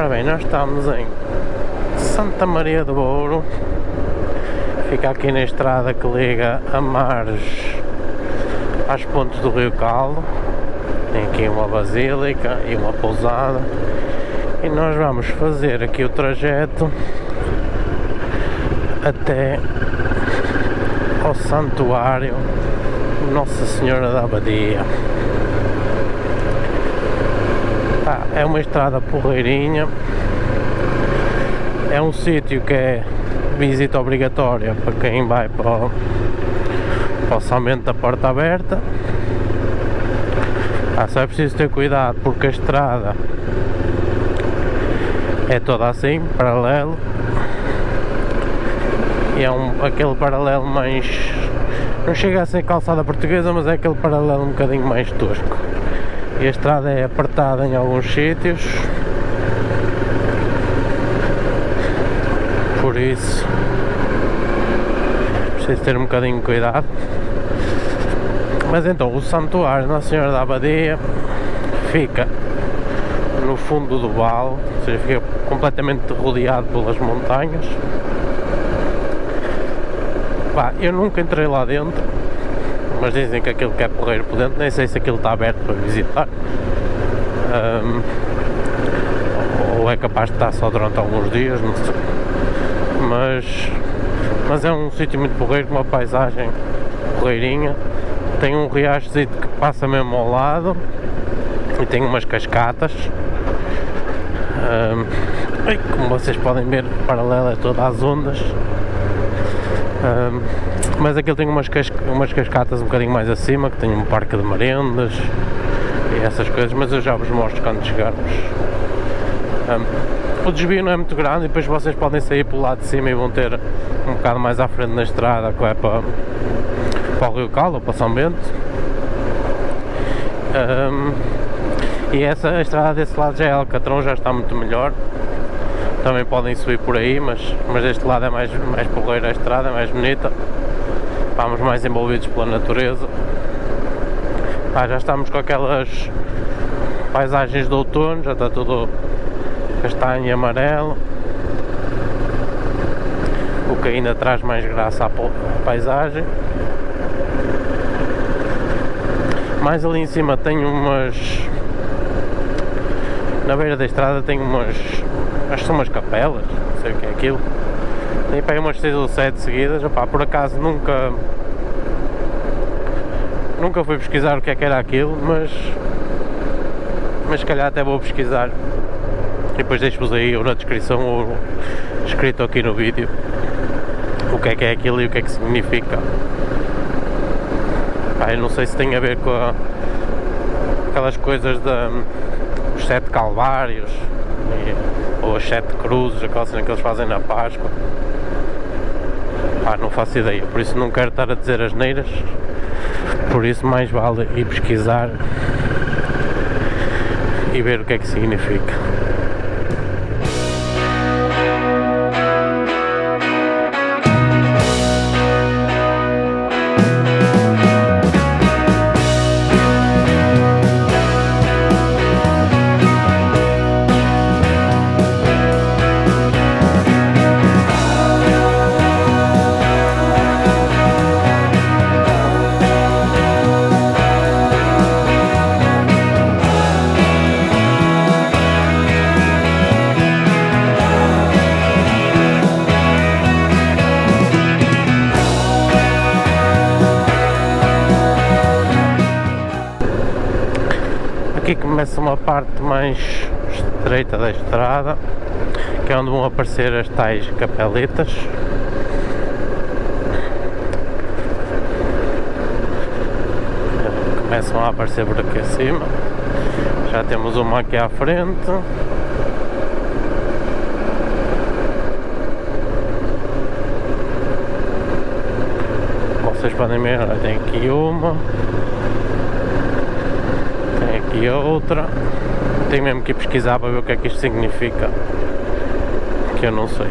Ora bem, nós estamos em Santa Maria do Ouro, fica aqui na estrada que liga a Mares às pontes do Rio Caldo. Tem aqui uma basílica e uma pousada e nós vamos fazer aqui o trajeto até ao Santuário Nossa Senhora da Abadia. É uma estrada porreirinha, é um sítio que é visita obrigatória para quem vai para o São Bento da Porta Aberta. Só é preciso ter cuidado porque a estrada é toda assim, paralelo, e é aquele paralelo mais, não chega a ser calçada portuguesa, mas é aquele paralelo um bocadinho mais tosco. E a estrada é apertada em alguns sítios, por isso preciso ter um bocadinho de cuidado. Mas então o Santuário Nossa Senhora da Abadia fica no fundo do vale, ou seja, fica completamente rodeado pelas montanhas. Eu nunca entrei lá dentro, mas dizem que aquilo que é porreiro por dentro, nem sei se aquilo está aberto para visitar, ou é capaz de estar só durante alguns dias, não sei, mas é um sítio muito porreiro, com uma paisagem porreirinha. Tem um riachozito que passa mesmo ao lado e tem umas cascatas, como vocês podem ver, paralela a todas as ondas. Mas aquilo tem umas cascatas um bocadinho mais acima, que tem um parque de merendas e essas coisas, mas eu já vos mostro quando chegarmos. O desvio não é muito grande e depois vocês podem sair pelo lado de cima e vão ter um bocado mais à frente na estrada, que é para o Rio Caldo ou para São Bento. E a estrada desse lado já é Alcatrão, já está muito melhor. Também podem subir por aí, mas deste lado é mais porreira a estrada, é mais bonita. Vamos mais envolvidos pela natureza. Já estamos com aquelas paisagens de outono, já está tudo castanho e amarelo, o que ainda traz mais graça à paisagem. Mais ali em cima tem na beira da estrada tem acho que são umas capelas, não sei o que é aquilo. Tem para aí umas 6 ou 7 seguidas. Por acaso nunca fui pesquisar o que é que era aquilo, mas se calhar até vou pesquisar e depois deixo-vos aí ou na descrição ou escrito aqui no vídeo o que é aquilo e o que é que significa. Eu não sei se tem a ver com aquelas coisas dos 7 calvários ou as 7 cruzes, aquela cena que eles fazem na Páscoa. Não faço ideia, por isso não quero estar a dizer asneiras, por isso mais vale ir pesquisar e ver o que é que significa. Aqui começa uma parte mais estreita da estrada, que é onde vão aparecer as tais capelitas. Começam a aparecer por aqui acima. Já temos uma aqui à frente. Vocês podem ver, tem aqui uma. E a outra, tenho mesmo que ir pesquisar para ver o que é que isto significa, que eu não sei.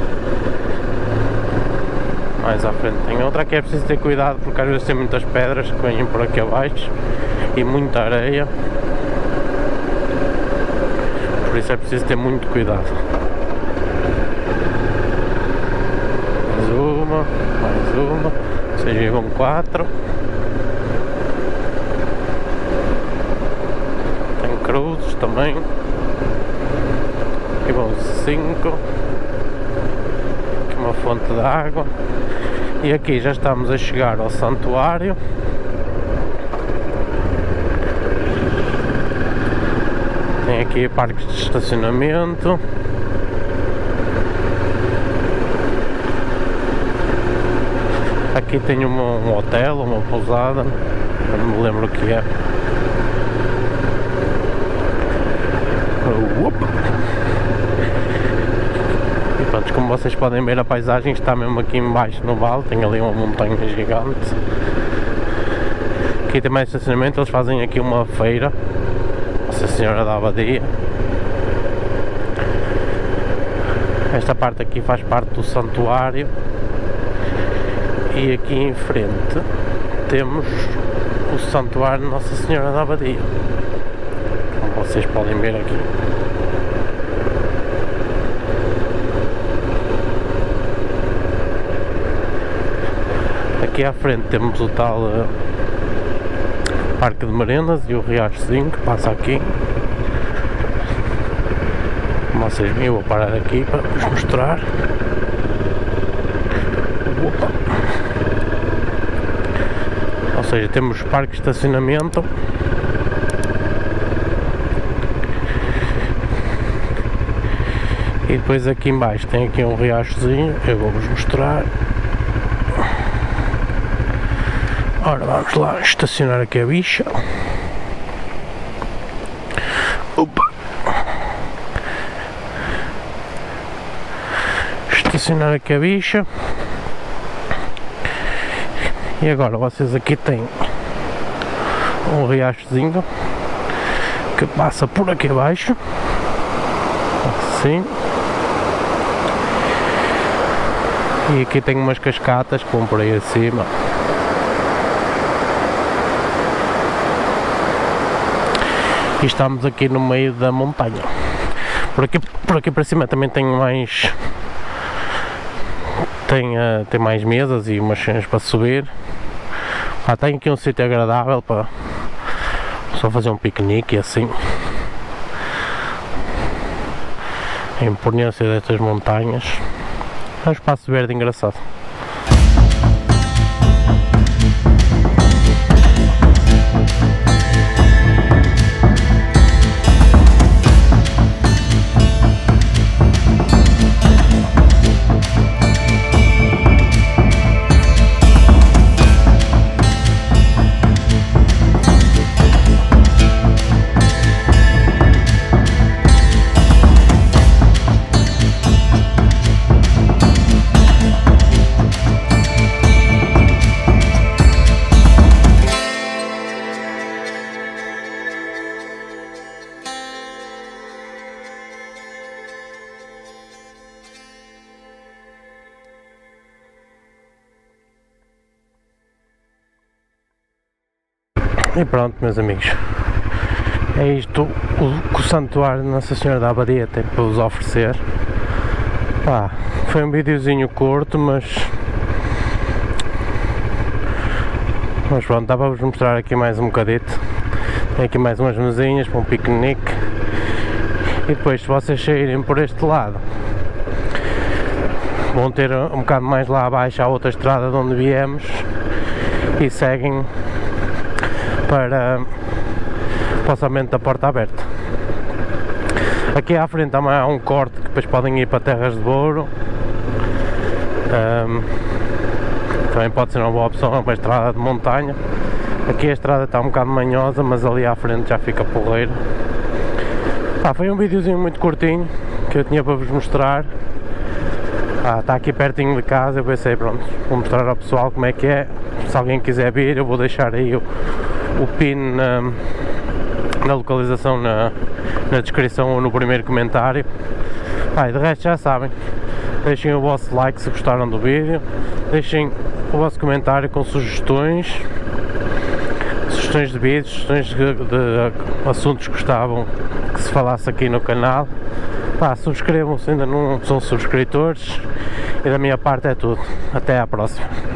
Mais à frente tem outra, aqui é preciso ter cuidado porque às vezes tem muitas pedras que vêm por aqui abaixo e muita areia, por por isso é preciso ter muito cuidado. Mais uma, ou seja, vão 4. Tem cruzes também. Aqui vão 5. Aqui uma fonte de água. E aqui já estamos a chegar ao santuário. Tem aqui parques de estacionamento. Aqui tem um hotel, uma pousada, não me lembro o que é. E pronto, como vocês podem ver, a paisagem está mesmo aqui embaixo no vale, tem ali uma montanha gigante. Aqui tem mais estacionamento, eles fazem aqui uma feira, Nossa Senhora da Abadia. Esta parte aqui faz parte do santuário. E aqui em frente temos o santuário de Nossa Senhora da Abadia, como vocês podem ver aqui. Aqui à frente temos o tal Parque de Merendas e o Riachozinho que passa aqui. Como vocês viram, eu vou parar aqui para vos mostrar. Ou seja, temos parque de estacionamento. E depois aqui em baixo tem aqui um riachozinho, eu vou-vos mostrar. Ora, vamos lá estacionar aqui a bicha. Opa. Estacionar aqui a bicha. E agora vocês aqui têm um riachozinho que passa por aqui abaixo, assim. E aqui tem umas cascatas que vão por aí acima. E estamos aqui no meio da montanha. Por aqui para cima também tem mais... Tem mais mesas e umas cenas para subir. Tem aqui um sítio agradável para só fazer um piquenique e assim. A imponência destas montanhas. É um espaço verde engraçado. E pronto, meus amigos, é isto que o santuário de Nossa Senhora da Abadia tem para vos oferecer. Foi um videozinho curto, mas pronto, dá para vos mostrar aqui mais um bocadito. Tem aqui mais umas mesinhas para um piquenique. E depois, se vocês saírem por este lado, vão ter um bocado mais lá abaixo a outra estrada de onde viemos e seguem para o passamento da Porta Aberta. Aqui à frente também há um corte que depois podem ir para Terras de Douro. Também pode ser uma boa opção para a estrada de montanha. Aqui a estrada está um bocado manhosa, mas ali à frente já fica porreiro. Foi um videozinho muito curtinho que eu tinha para vos mostrar. Está aqui pertinho de casa, eu pensei, pronto, vou mostrar ao pessoal como é que é. Se alguém quiser vir, eu vou deixar aí o pin na localização na descrição ou no primeiro comentário. De resto já sabem, deixem o vosso like se gostaram do vídeo, deixem o vosso comentário com sugestões de vídeos, sugestões de assuntos que gostavam que se falasse aqui no canal. Pá, subscrevam-se, ainda não são subscritores, e da minha parte é tudo. Até à próxima.